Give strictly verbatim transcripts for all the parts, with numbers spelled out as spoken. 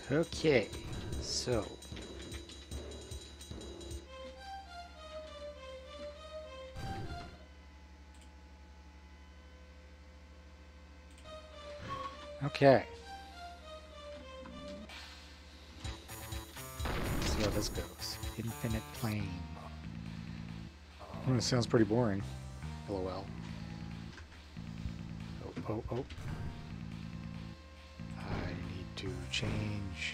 Okay, so okay. Let's see how this goes. Infinite plane. Oh, it sounds pretty boring. LOL. Oh, oh, oh. I need to change.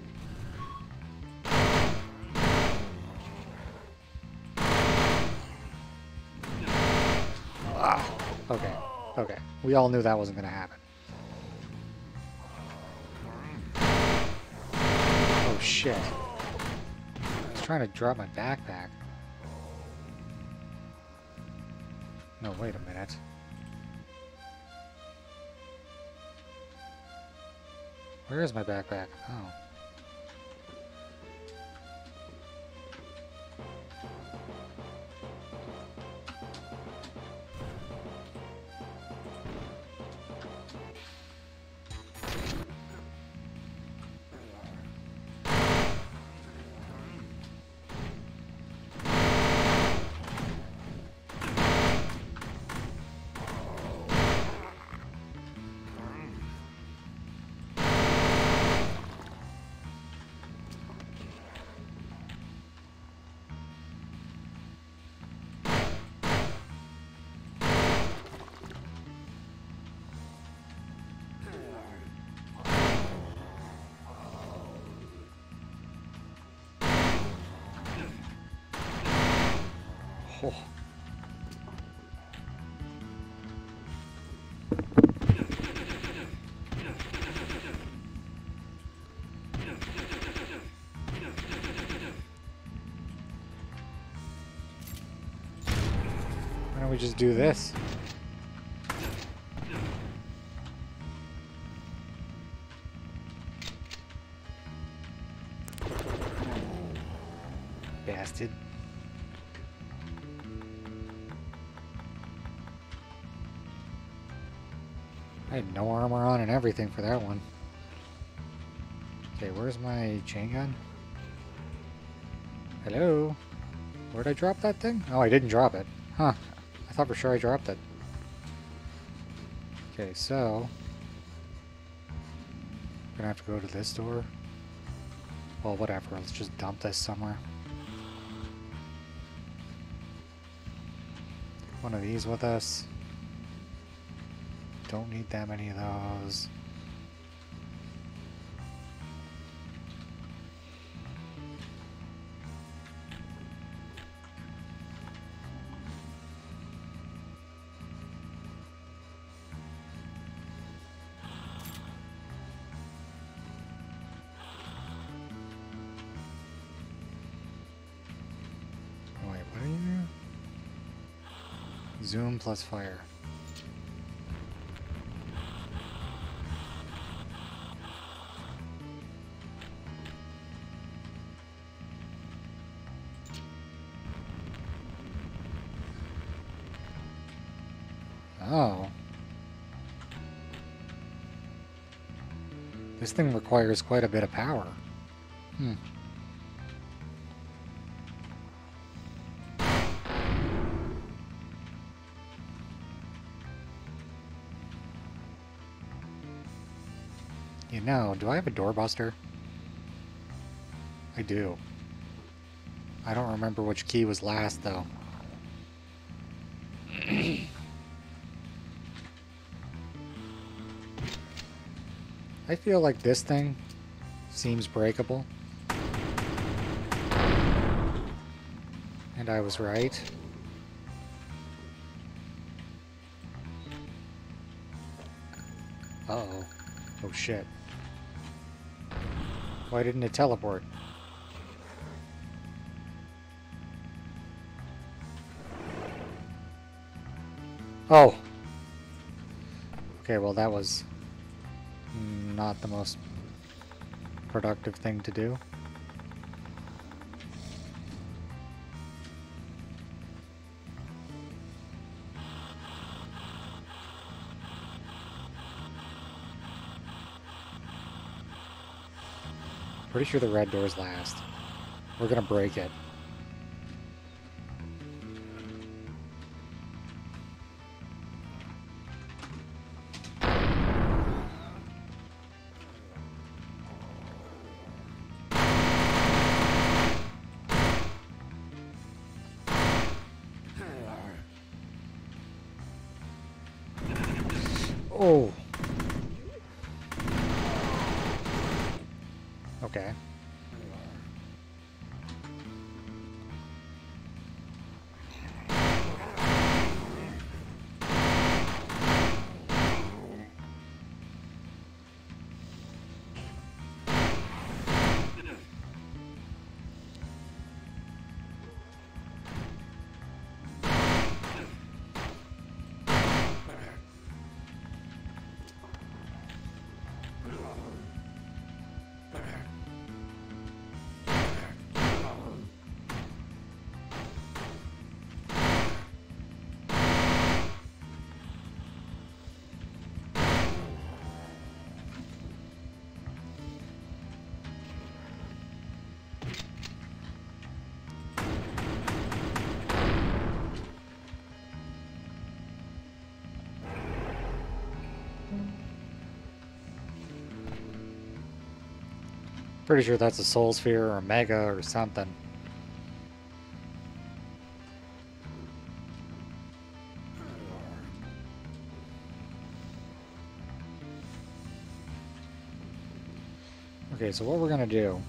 Ah, okay, okay. We all knew that wasn't going to happen. Oh, shit. I was trying to drop my backpack. No, wait a minute. Where is my backpack? Oh. Oh. Why don't we just do this? Bastard. I had no armor on and everything for that one. Okay, where's my chain gun? Hello? Where'd I drop that thing? Oh, I didn't drop it. Huh. I thought for sure I dropped it. Okay, so... I'm gonna have to go to this door. Well, whatever. Let's just dump this somewhere. One of these with us. Don't need that many of those. Wait, what are you? Zoom plus fire. Oh. This thing requires quite a bit of power. Hmm. You know, do I have a doorbuster? I do. I don't remember which key was last, though. I feel like this thing seems breakable. And I was right. Uh-oh. Oh shit. Why didn't it teleport? Oh! Okay, well that was not the most productive thing to do. Pretty sure the red door's last. We're gonna break it. Oh. Okay. Pretty sure that's a soul sphere or a mega or something. Okay, so what we're gonna do...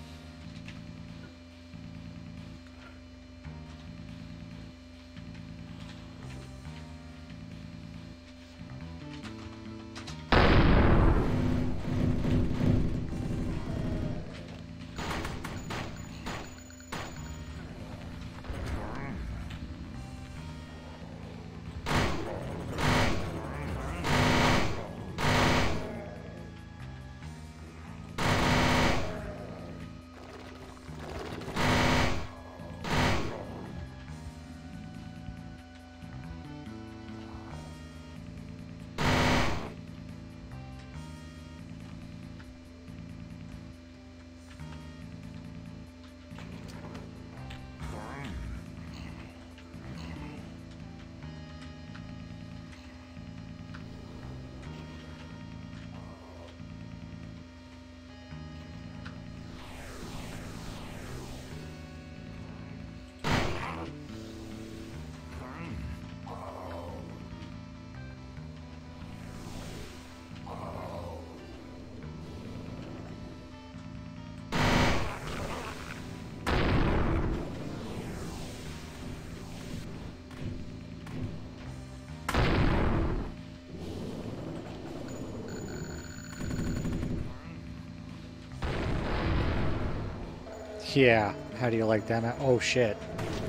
Yeah, how do you like that? Oh shit.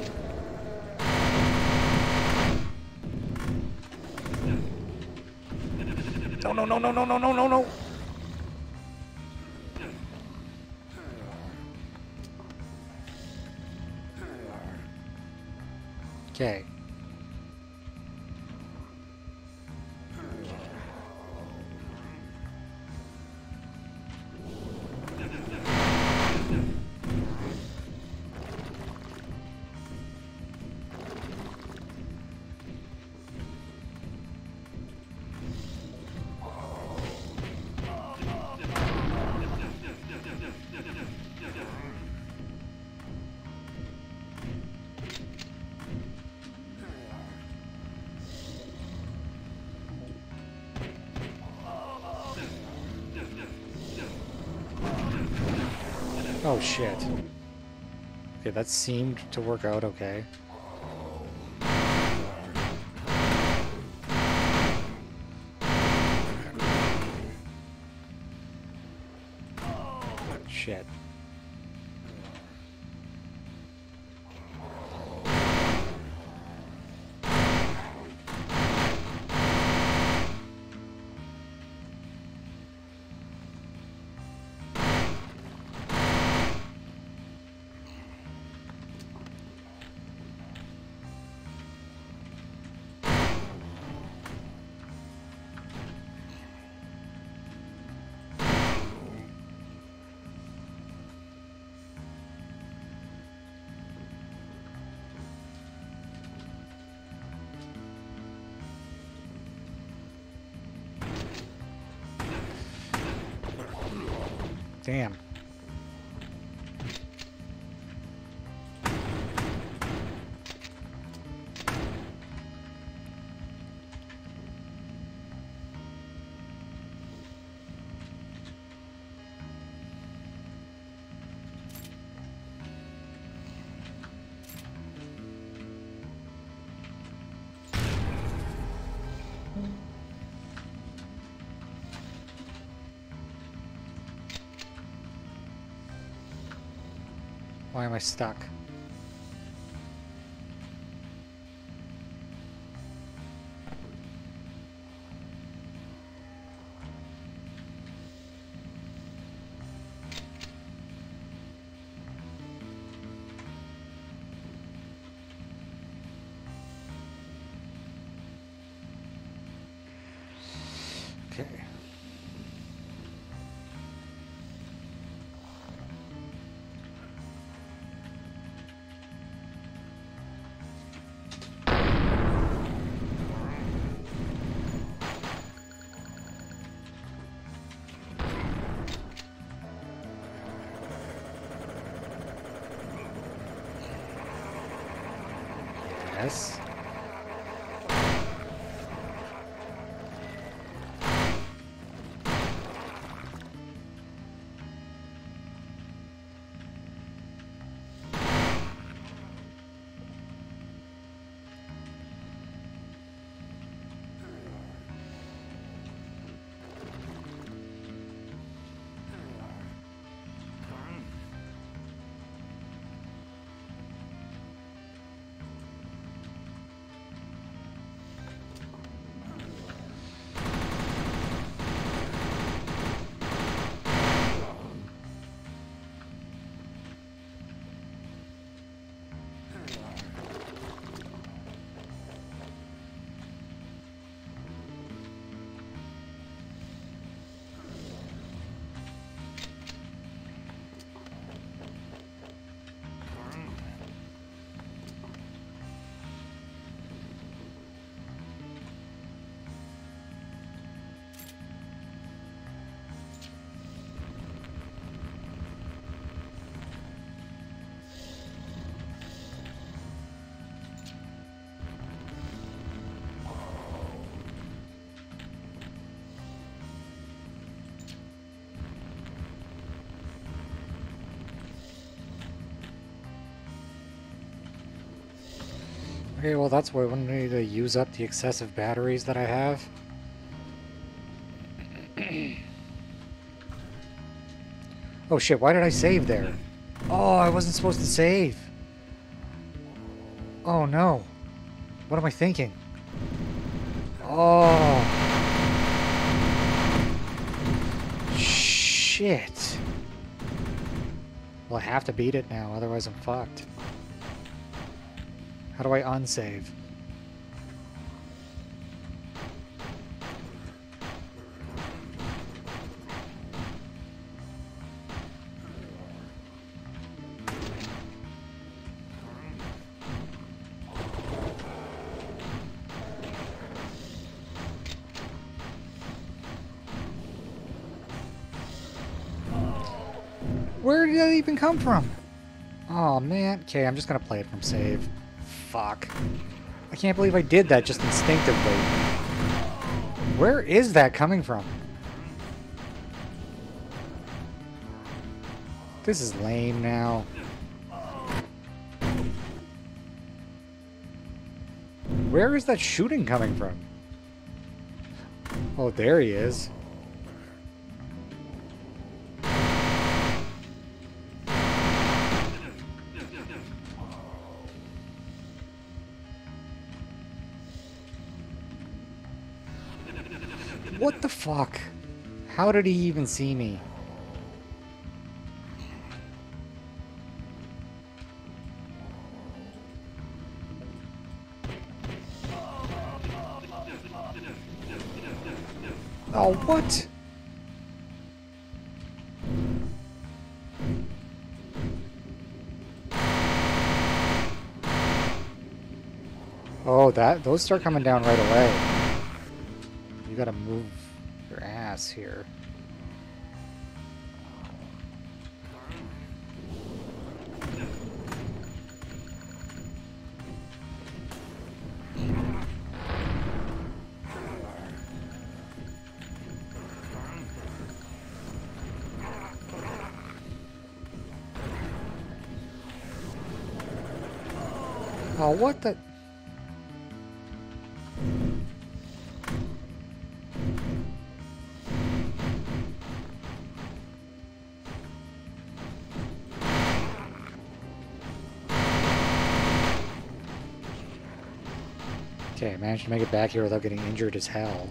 No, no, no, no, no, no, no, no, no. Okay. Oh shit. Okay, that seemed to work out okay. Shit. Damn. Why am I stuck? Okay. Yes. Okay, well that's why I wanted to use up the excessive batteries that I have. Oh shit, why did I save there? Oh, I wasn't supposed to save. Oh no. What am I thinking? Oh. Shit. Well, I have to beat it now, otherwise I'm fucked. How do I unsave? Where did that even come from? Oh man. Okay, I'm just gonna play it from save. Fuck. I can't believe I did that just instinctively. Where is that coming from? This is lame now. Where is that shooting coming from? Oh, there he is. What the fuck? How did he even see me? Oh, what? Oh, that those start coming down right away. You gotta move your ass here. Oh, what the... Okay, I managed to make it back here without getting injured as hell.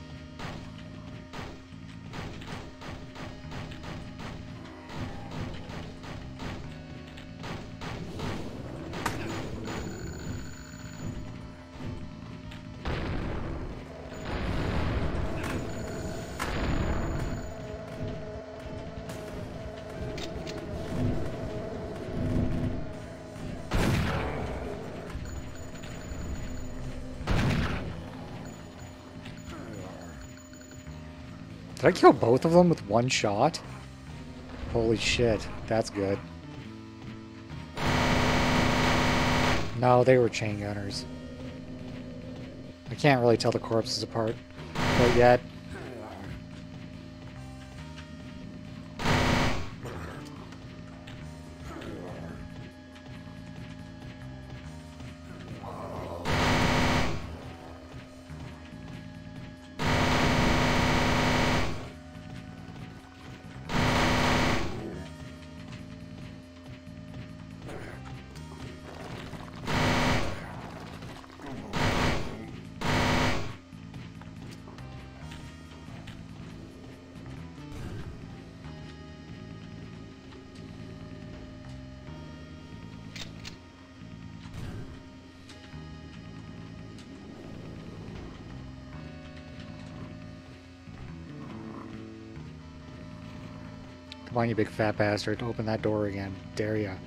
Did I kill both of them with one shot? Holy shit, that's good. No, they were chain gunners. I can't really tell the corpses apart quite yet. Come on, you big fat bastard. Open that door again. Dare ya.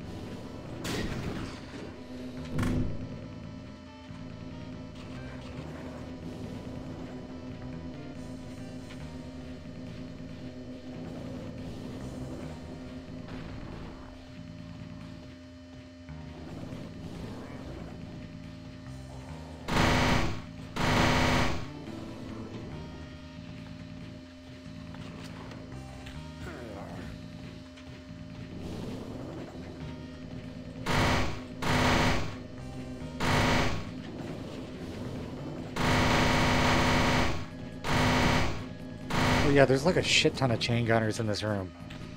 Oh yeah, there's like a shit ton of chain gunners in this room.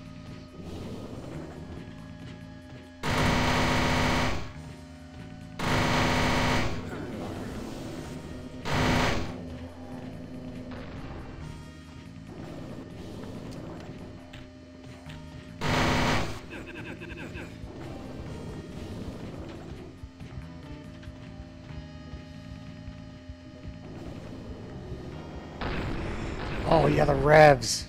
Oh yeah, the revs.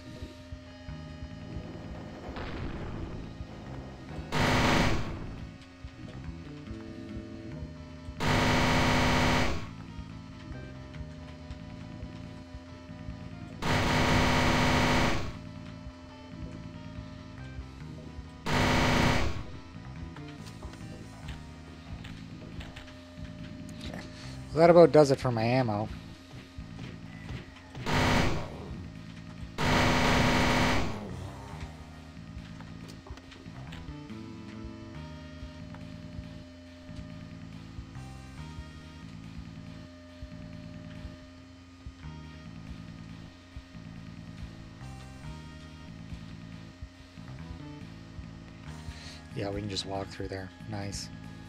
Well, that about does it for my ammo. Yeah, we can just walk through there. Nice.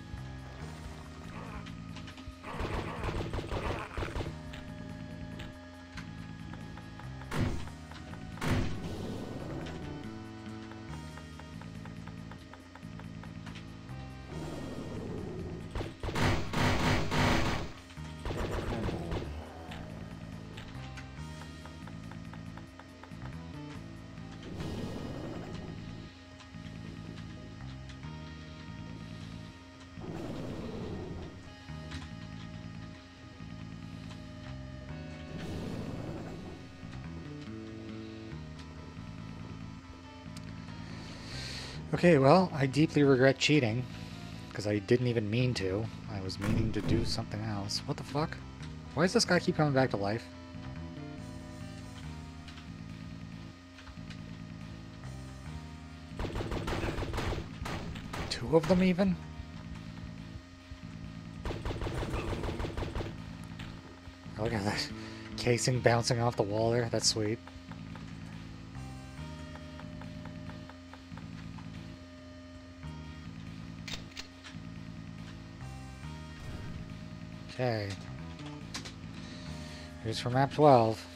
Okay, well, I deeply regret cheating, because I didn't even mean to. I was meaning to do something else. What the fuck? Why does this guy keep coming back to life? Two of them even? Look at that casing bouncing off the wall there. That's sweet. Okay. Here's for map twelve.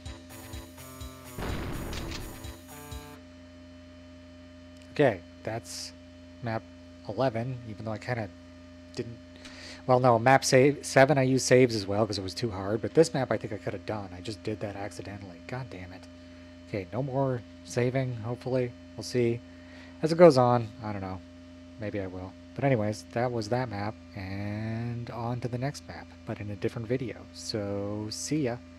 Okay, that's map eleven, even though I kind of didn't... Well, no, map save seven I used saves as well because it was too hard, but this map I think I could have done. I just did that accidentally. God damn it. Okay, no more saving, hopefully. We'll see. As it goes on, I don't know. Maybe I will. But anyways, that was that map, and on to the next map, but in a different video. So, see ya.